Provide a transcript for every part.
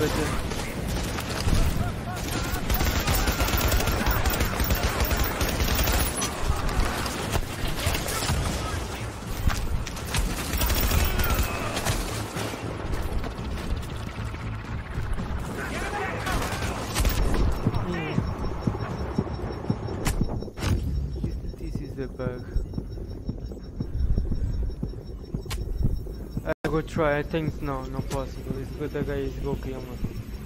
better. This is the bug. I go try. I think no possible. It's good. The guy is go kill me.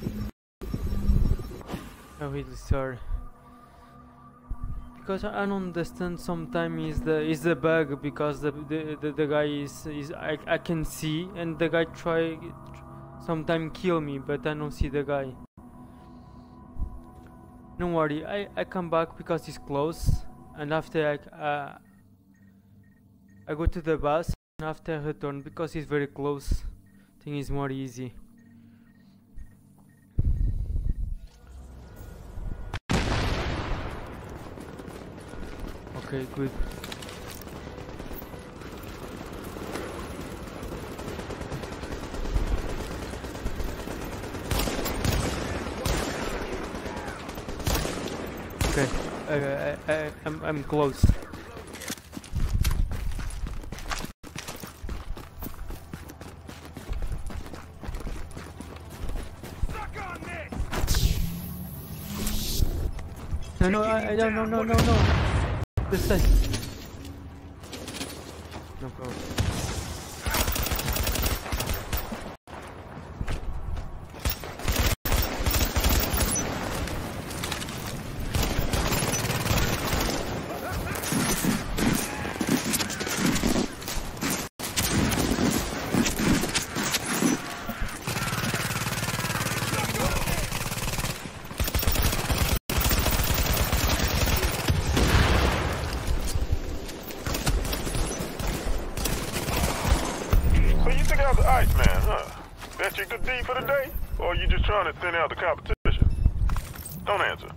I'm really sorry. Because I don't understand. Sometimes is the bug because the guy is I can see and the guy try sometime kill me, but I don't see the guy. Don't worry. I come back because it's close, and after I go to the bus. After I return because it's very close, I think it's more easy. Okay, good. Okay, I'm close. No, no. This side. No problem. Iceman, huh? That your good deed for the day? Or are you just trying to thin out the competition? Don't answer.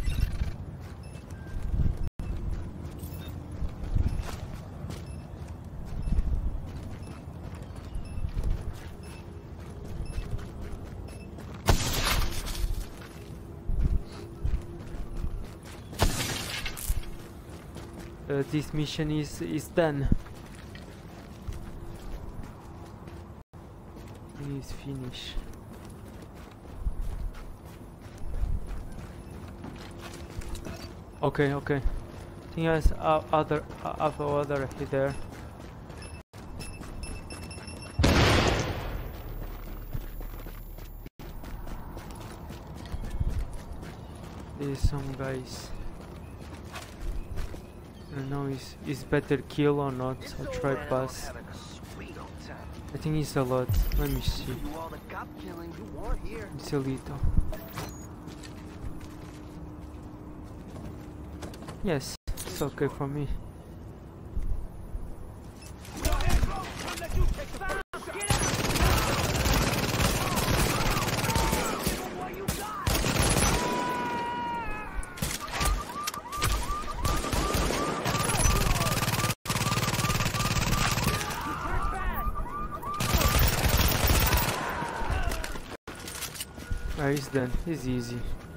This mission is done. Is finished. Okay. I think there's other there. There's some guys. I don't know is better kill or not. I'll try pass. I think it's a lot. Let me see. It's a little. Yes, it's okay for me. He's done. It's easy.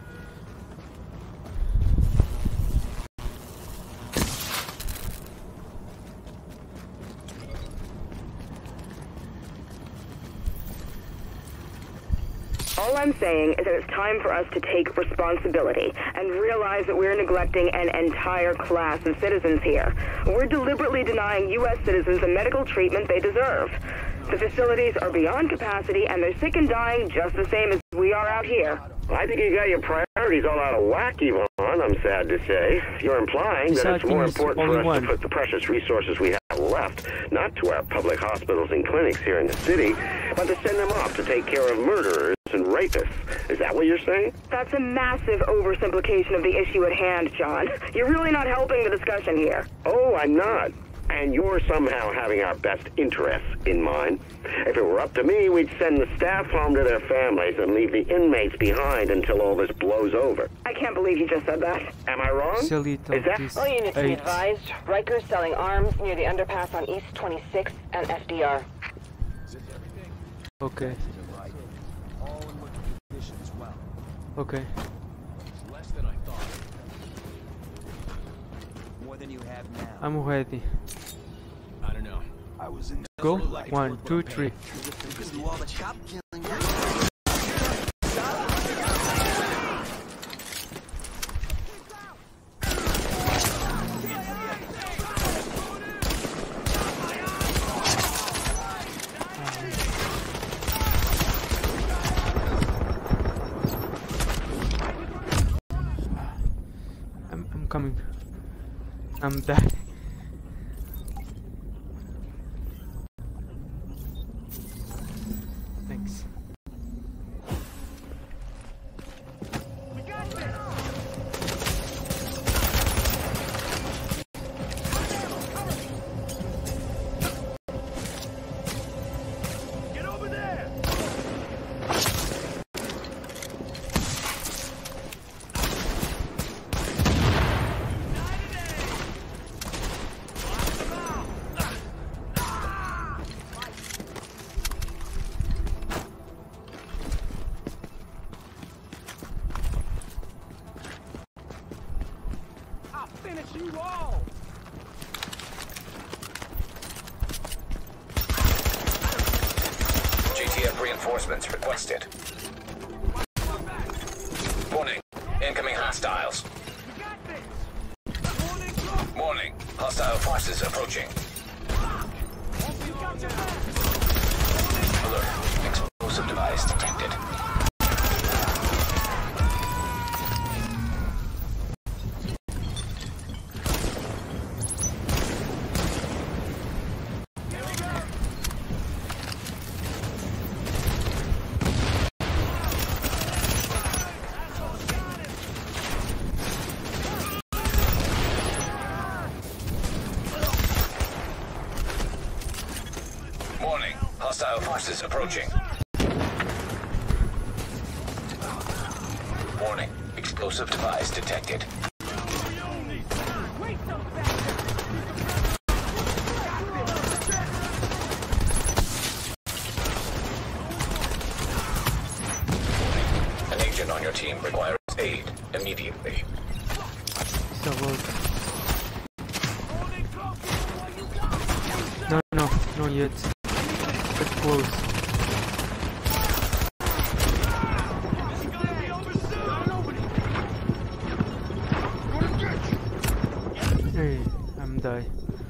All I'm saying is that it's time for us to take responsibility and realize that we're neglecting an entire class of citizens here. We're deliberately denying U.S. citizens the medical treatment they deserve. The facilities are beyond capacity and they're sick and dying just the same as we are out here. I think you got your priorities all out of whack, Yvonne, I'm sad to say. You're implying that it's more important for us to put the precious resources we have left, not to our public hospitals and clinics here in the city, but to send them off to take care of murderers and rapists. Is that what you're saying? That's a massive oversimplification of the issue at hand, John. You're really not helping the discussion here. Oh, I'm not. And you're somehow having our best interests in mind. If it were up to me, we'd send the staff home to their families and leave the inmates behind until all this blows over. I can't believe you just said that. Am I wrong? Is that all units be advised? Riker's selling arms near the underpass on East 26th and FDR. Okay. Okay. Less than I thought. More than you have now. I'm ready. I don't know. I was in. Go. 1, 2, 3. Do all the cop killing. I'm coming. I'm dead. Thanks. Get over there! I'll finish you all. GTF reinforcements requested. Warning. Incoming hostiles. Warning. Hostile forces approaching. Alert. Explosive device detected. Warning. Hostile forces approaching. Warning. Explosive device detected. An agent on your team requires aid immediately. So no, not yet. Get close. Hey, I'm die.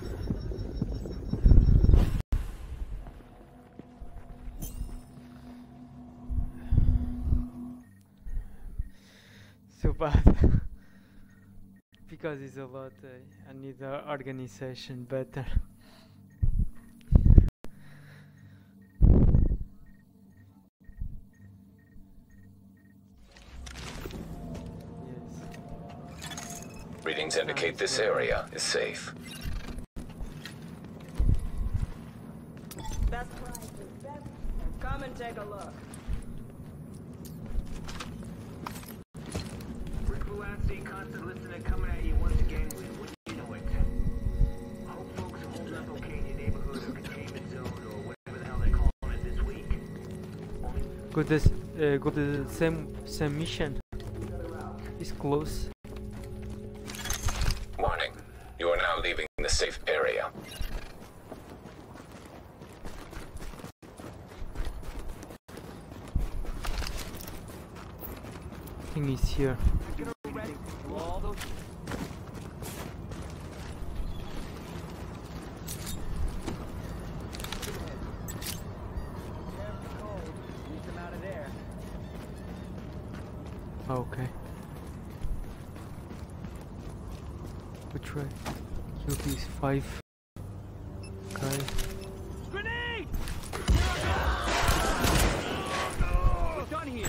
So bad. Because it's a lot, I need the organization better. Readings indicate this area is safe. Best prices, best. Come and take a look. Rick Valencia, constant listener coming at you once again with what you know it. Hope folks are holding up okay in your neighborhood or containment zone or whatever the hell they're calling it this week. Got the same mission. It's close. Warning. You are now leaving the safe area. I think he's here. Okay. We try. Kill these 5 guys. Grenade! We're done here.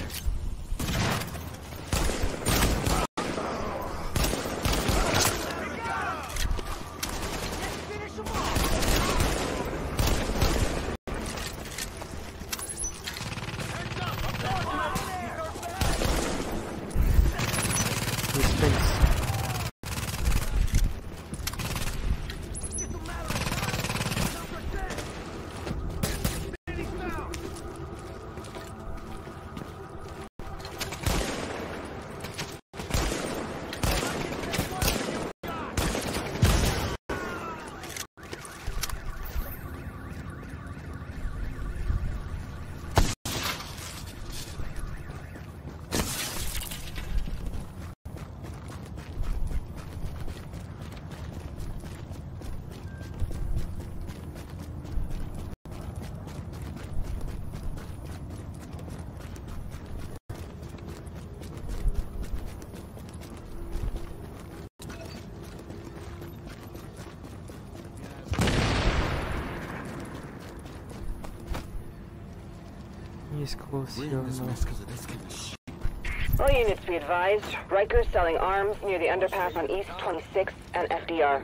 He's close here now. All units be advised. Riker's selling arms near the underpass on East 26th and FDR.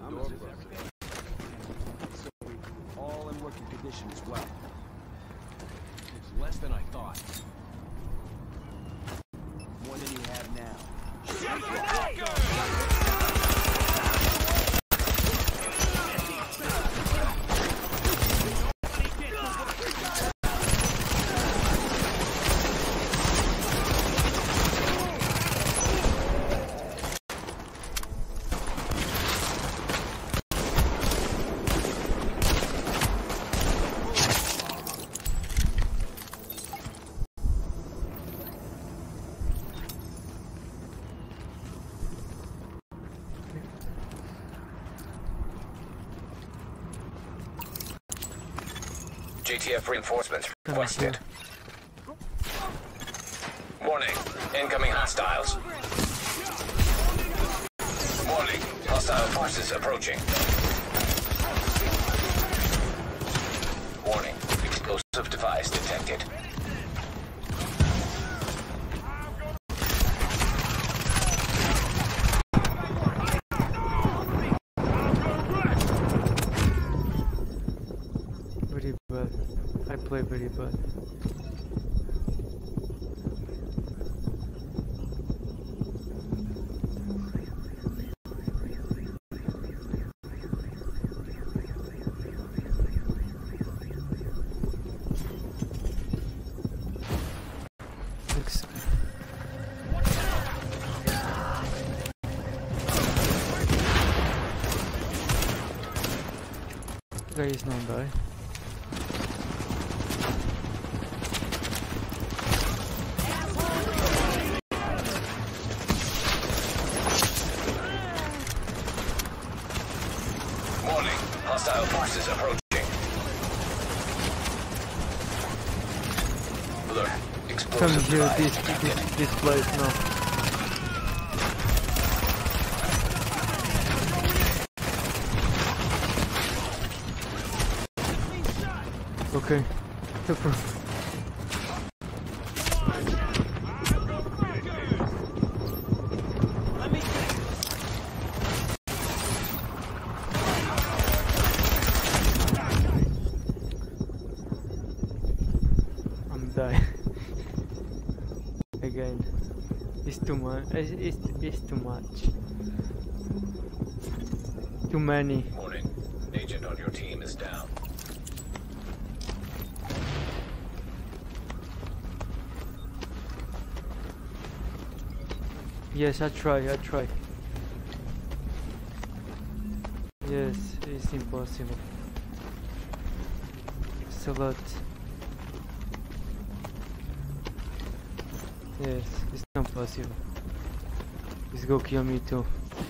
All in working condition as well. It's less than I thought. More than you have now. JTF reinforcements requested. Warning, incoming hostiles. Warning, hostile forces approaching. Warning, explosive device detected. Very bad. I play very bad. Guy is not die. Warning, hostile forces approaching. Alert, Come explosive here, device detected. this place now. Okay, super. I'm dying again. It's too much. It's too much. Too many. Warning, agent on your team is down. Yes, I try. Yes, it's impossible. It's a lot. Yes, it's not possible. He's go kill me too.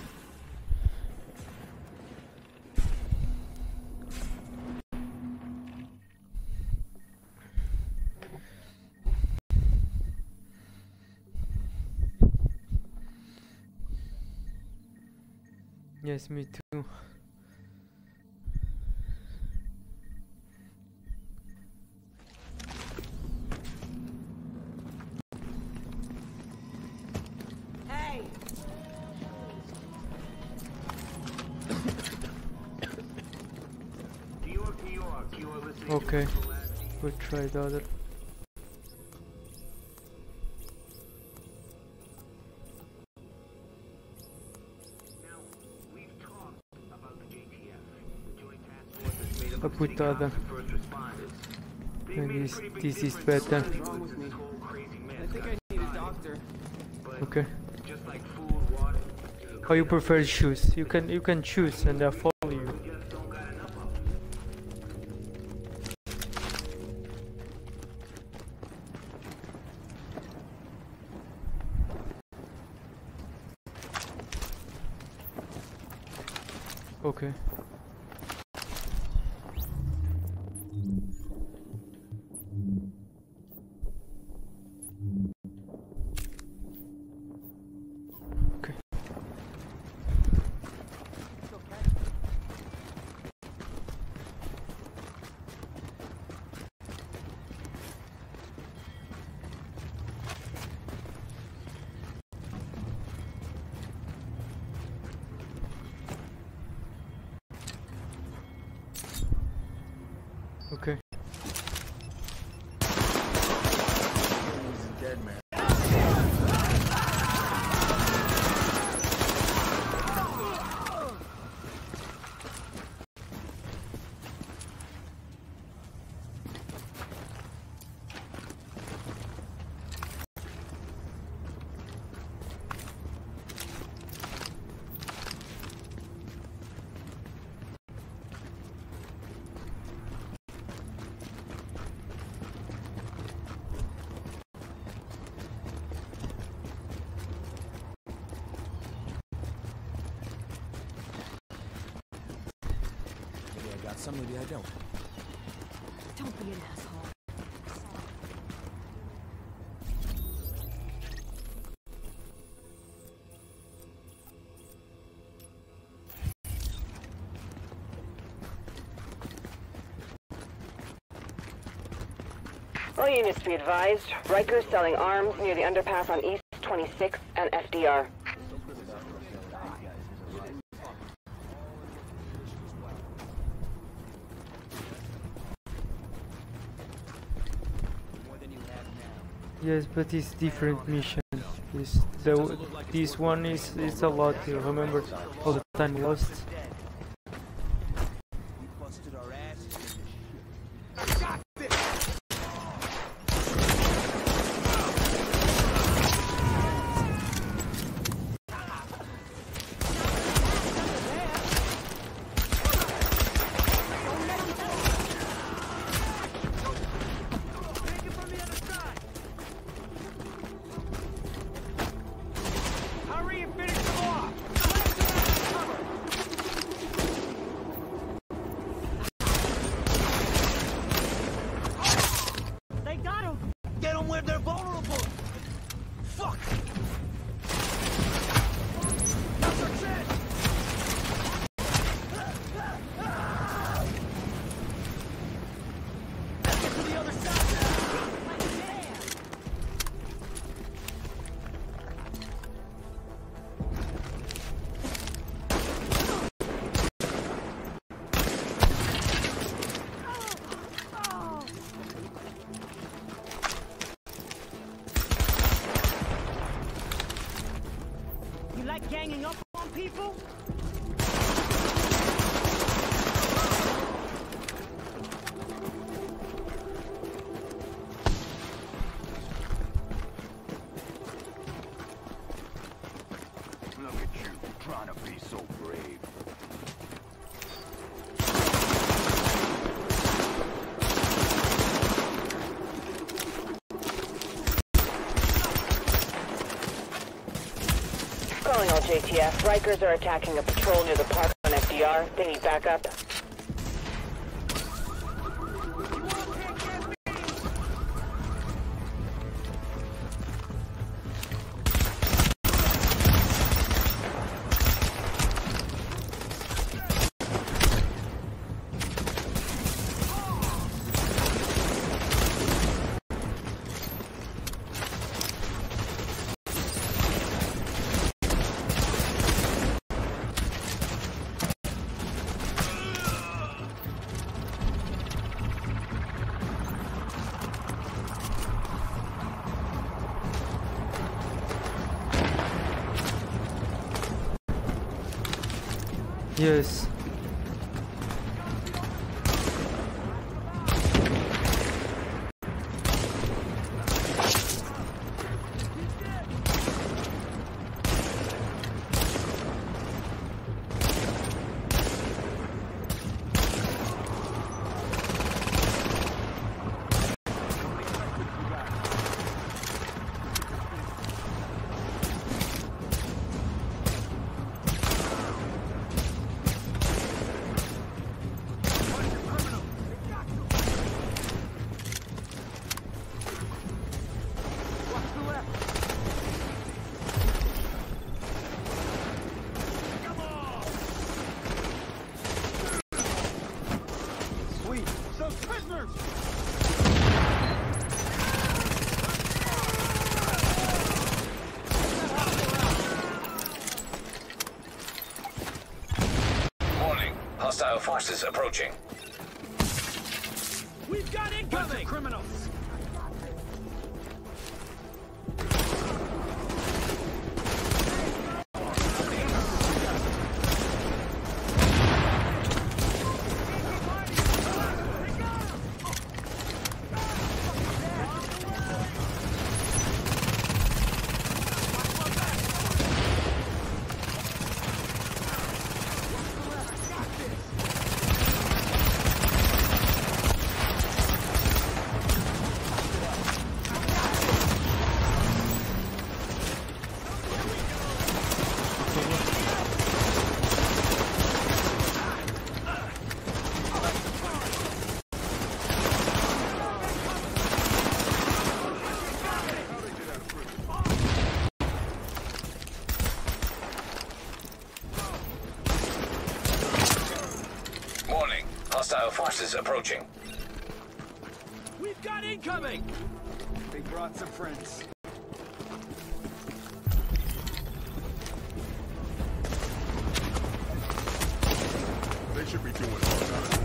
Yes, me too. Hey! New York, New York. You are listening Okay, to the last we'll try the other. Now, we've talked about the JTF, the Joint Task Force that's made up I of put city the cops other. and first responders. They've Maybe made a pretty big this is difference better. in dealing with this whole crazy mess I think I that's need a started. doctor. But Okay. just like food, water, How you prefer choose? You can choose and they'll follow you. we just don't got enough of them. Okay. Okay. so maybe I don't. Don't be an asshole. All units be advised. Rikers selling arms near the underpass on East 26 and FDR. Yes, but it's different mission. This one is a lot. You remember all the time lost. Ganging up on people? Look at you, trying to be so brave. Calling all JTF. Rikers are attacking a patrol near the park on FDR. They need backup. Yes. Hostile forces approaching. We've got incoming! Criminals! Hostile forces approaching. We've got incoming! They brought some friends. They should be doing all that.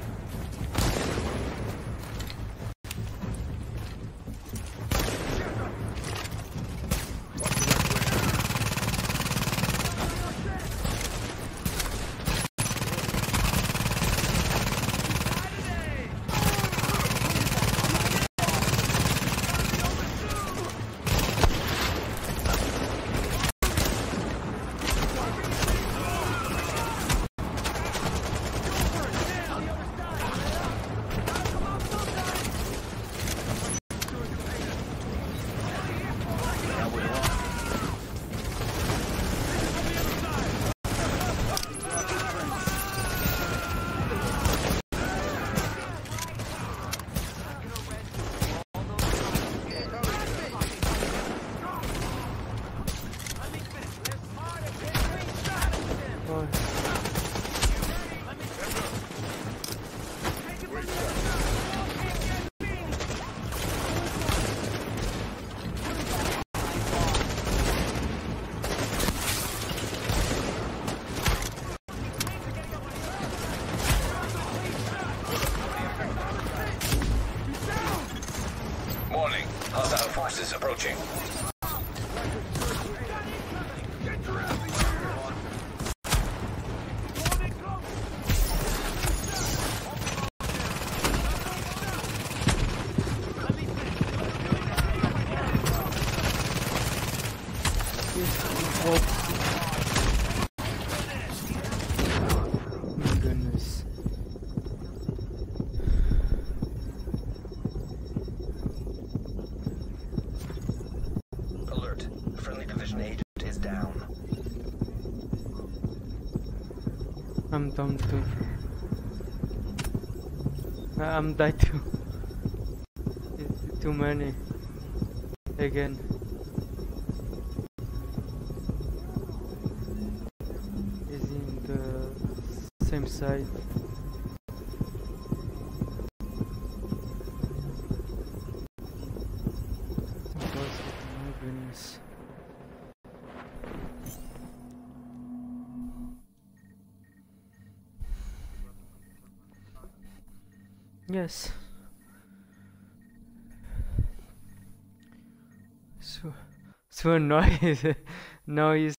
Warning. Hostile forces approaching. Alert. Friendly division agent is down. I'm down too. I'm died too. Too many. Again. Is in the same side. My goodness. Yes. So annoyed. Now he's